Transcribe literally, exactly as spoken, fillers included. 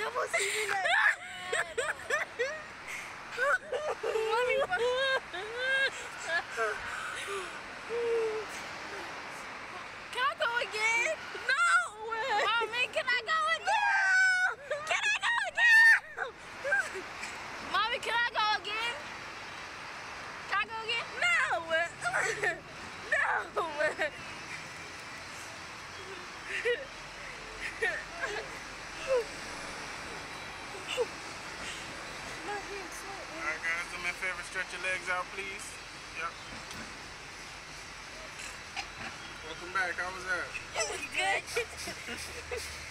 Come on, see me like. Mommy, can I go again? No! Mommy, can I go again? Can I go again? Mommy, can I go again? Can I go again? No! No! Alright guys, do me a favor, stretch your legs out please. Yep. Welcome back, how was that? It was good.